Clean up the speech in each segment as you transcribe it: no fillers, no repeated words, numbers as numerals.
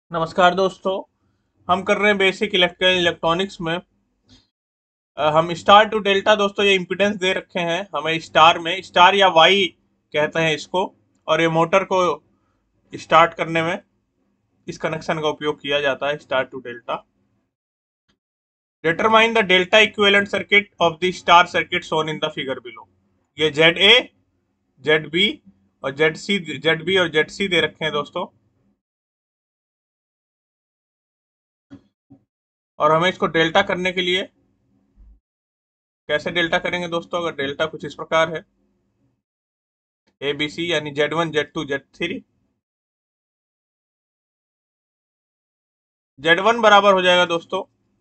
नमस्कार दोस्तों। हम कर रहे हैं बेसिक इलेक्ट्रिकल इलेक्ट्रॉनिक्स में। हम स्टार टू डेल्टा दोस्तों ये इम्पीडेंस दे रखे हैं हमें स्टार में, स्टार या वाई कहते हैं इसको। और ये मोटर को स्टार्ट करने में इस कनेक्शन का उपयोग किया जाता है, star to delta. Determine the delta equivalent circuit of the star circuit shown in the figure below. ये जेड ए, जेड बी और जेड सी, जेड बी और जेड सी दे रखे हैं दोस्तों। और हमें इसको डेल्टा करने के लिए कैसे डेल्टा करेंगे दोस्तों? अगर डेल्टा कुछ इस प्रकार है, ए बी सी यानी Z1 Z2 Z3। Z1 बराबर हो जाएगा दोस्तों,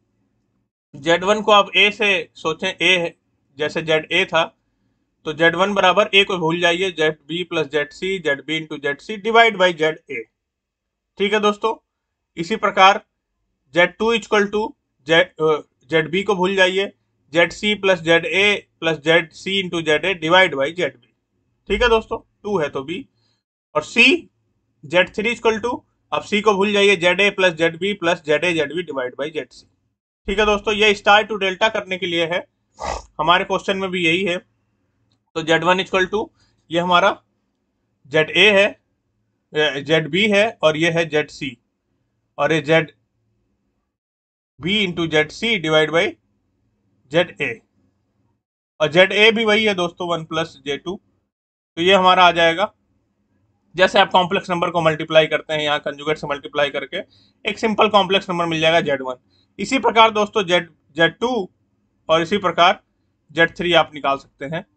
Z1 को आप ए से सोचें, ए जैसे जेड ए था, तो Z1 बराबर ए को भूल जाइए, Z B plus Z C, Z B into Z C divide by Z A. ठीक है दोस्तों। इसी प्रकार Z2 equal to Z B को भूल जाइए, Z C plus Z A plus Z C into Z A divide by Z B. ठीक है दोस्तों, टू है तो बी। और सी, Z3 इक्वल टू, अब सी को भूल जाइए, Z A plus Z B plus Z A Z B divide by Z C. ठीक है दोस्तों, ये स्टार टू डेल्टा करने के लिए है, हमारे क्वेश्चन में भी यही है। तो Z1 इक्वल टू, ये हमारा जेड ए है, जेड बी है और ये है जेड सी, और ये Z B into Z C divide by Z A. और जेड ए भी वही है दोस्तों, 1 + J2। तो ये हमारा आ जाएगा, जैसे आप कॉम्प्लेक्स नंबर को मल्टीप्लाई करते हैं यहाँ कंजुगेट से मल्टीप्लाई करके एक सिंपल कॉम्प्लेक्स नंबर मिल जाएगा Z1। इसी प्रकार दोस्तों Z2 और इसी प्रकार Z3 आप निकाल सकते हैं।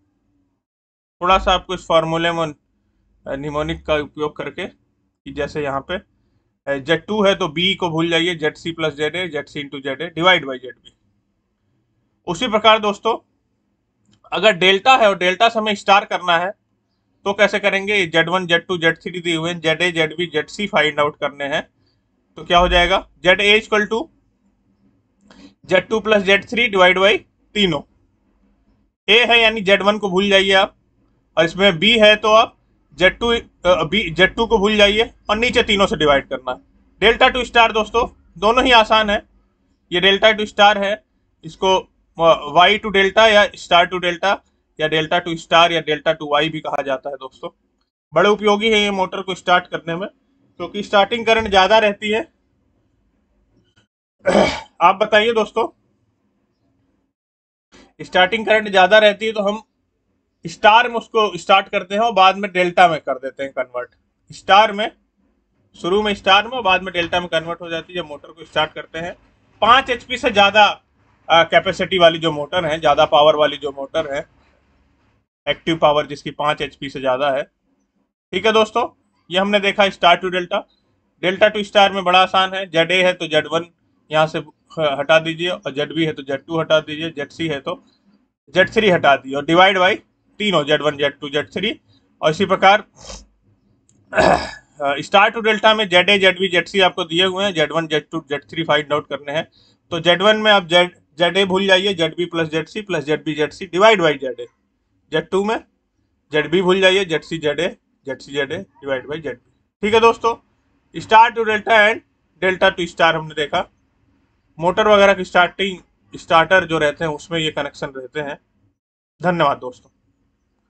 थोड़ा सा आपको इस फॉर्मूले में निमोनिक का उपयोग करके, कि जैसे यहाँ पे Z2 है तो B को भूल जाइए, Z C plus Z A, Z C into Z A divide by Z B. उसी प्रकार दोस्तों, अगर डेल्टा है और डेल्टा से हमें स्टार करना है तो कैसे करेंगे? Z1 Z2 Z3 दिए हुए हैं, Z A Z B Z C find out करने हैं। तो क्या हो जाएगा? Z A equal to Z2 plus Z3 divide by तीनों। ए है यानी Z1 को भूल जाइए आप, और इसमें बी है तो आप Z2 Z2 को भूल जाइए और नीचे तीनों से डिवाइड करना है। डेल्टा टू स्टार दोस्तों दोनों ही आसान है। ये डेल्टा टू स्टार है, इसको वाई टू डेल्टा या स्टार टू डेल्टा या डेल्टा टू स्टार या डेल्टा टू वाई भी कहा जाता है दोस्तों। बड़े उपयोगी है ये मोटर को स्टार्ट करने में, क्योंकि स्टार्टिंग करंट ज्यादा रहती है। आप बताइए दोस्तों, स्टार्टिंग करंट ज्यादा रहती है तो हम स्टार में उसको स्टार्ट करते हैं और बाद में डेल्टा में कर देते हैं कन्वर्ट। स्टार में, शुरू में स्टार में और बाद में डेल्टा में कन्वर्ट हो जाती है जब मोटर को स्टार्ट करते हैं। 5 HP से ज्यादा कैपेसिटी वाली जो मोटर है, ज्यादा पावर वाली जो मोटर है, एक्टिव पावर जिसकी 5 HP से ज्यादा है। ठीक है दोस्तों, ये हमने देखा star to delta. Delta to star में बड़ा आसान है, जेड ए है तो Z1 यहाँ से हटा दीजिए, और जेड बी है तो Z2 हटा दीजिए, जेड सी है तो Z3 हटा दीजिए, और डिवाइड बाई तीनों Z1 Z2 Z3। और इसी प्रकार स्टार टू डेल्टा में Z A Z B Z C आपको दिए हुए हैं, Z1 Z2 Z3 find out करने हैं। तो Z1 में आप जेड ए भूल जाइए, Z B plus Z C plus Z B Z C divide by Z A. Z2 में जेड बी भूल जाइए, Z C Z A, Z C Z A divide by Z B. ठीक है दोस्तों, star to delta and delta to star हमने देखा। Motor वगैरह की स्टार्टर जो रहते हैं उसमें ये कनेक्शन रहते हैं। धन्यवाद दोस्तों।